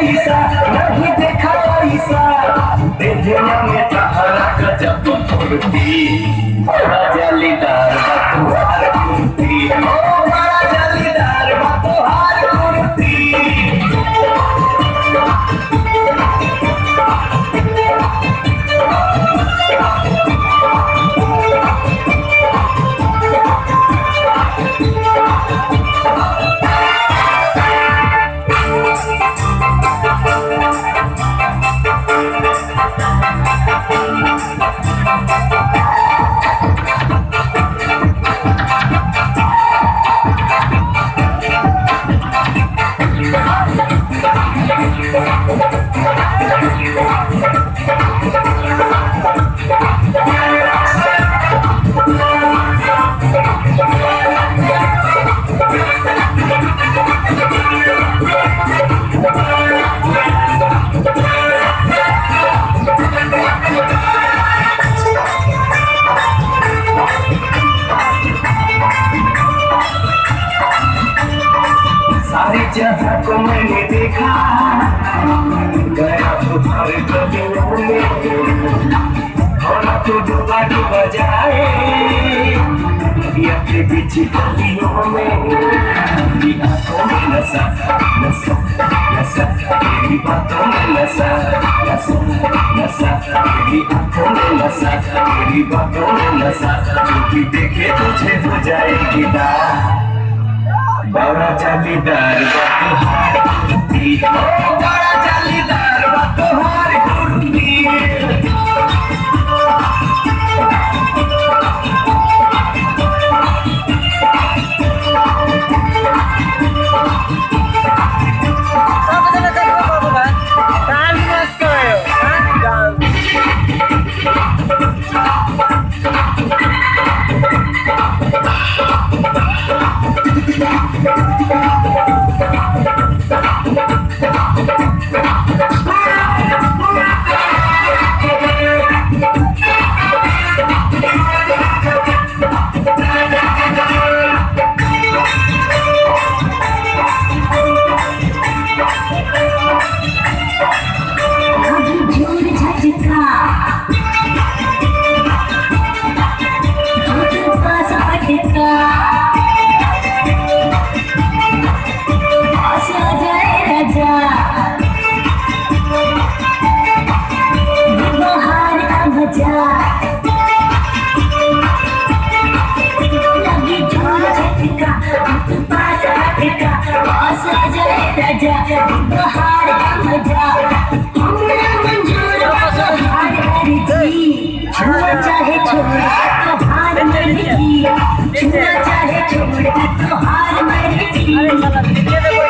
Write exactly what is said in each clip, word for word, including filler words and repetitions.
ऐसा नहीं देखा ऐसा देखने में तहरा गजब फुर्ती बड़ा जालीदार बतुहार कुर्ती ओ बड़ा जालीदार बतुहार कुर्ती सारी जगह को मैंने देखा गया तो हर गलियों में थोड़ा तो डूबा डूबा जाए के बीच गलियों में तेरी आंखों में नशा नशा नशा तेरी बातों में नशा नशा नशा तेरी आंखों में नशा तेरी बातों में नशा जो भी देखे तुझे हो जाएगी दार बड़ा जालीदार बतुहार कुर्ती बड़ा जालीदार बतुहार कुर्ती चाहे छोड़ तो हार मर्जी चाहे छोड़ तो हार मर्जी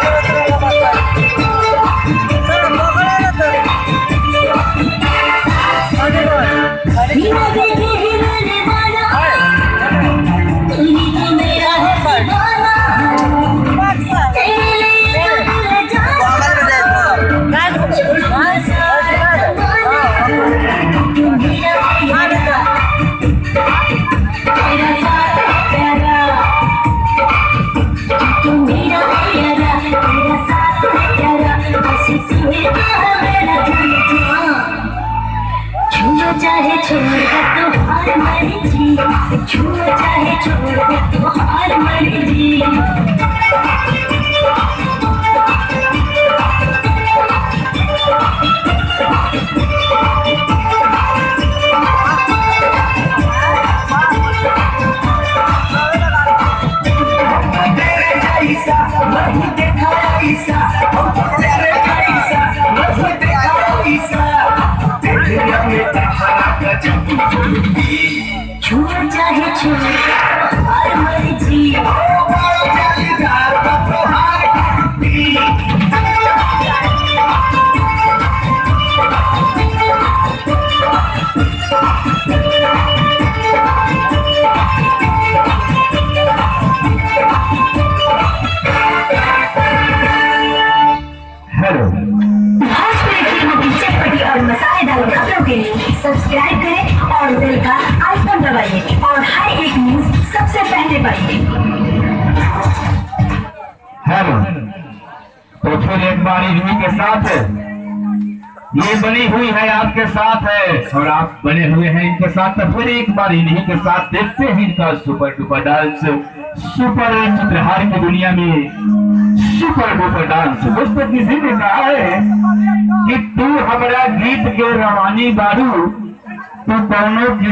चाहे छोड़ तो हार मर्जी छुआ चाहे छोड़ तो हार मर्जी नहीं देखा ऐसा तेरे जैसा नहीं देखा ऐसा दुनिया में तहरा गजब फुर्ती छुआ चाहे छोड़ हार मर्जी बड़ा जालीदार बतुहार कुर्ती सब्सक्राइब करें और बेल का आइकन दबाइए और हर एक न्यूज सबसे पहले पाइए। हेलो तो फिर एक बार इन्हीं के साथ ये बनी हुई है, आपके साथ है और आप बने हुए हैं इनके साथ। तो फिर एक बार इन्हीं के साथ देखते हैं इनका super duper dance. Super Chitrahaar की दुनिया में सुपर डुपर डांस। दोस्तों किसी ने कहा है कि तू हमारा गीत के रवानी बारू, तू दोनों की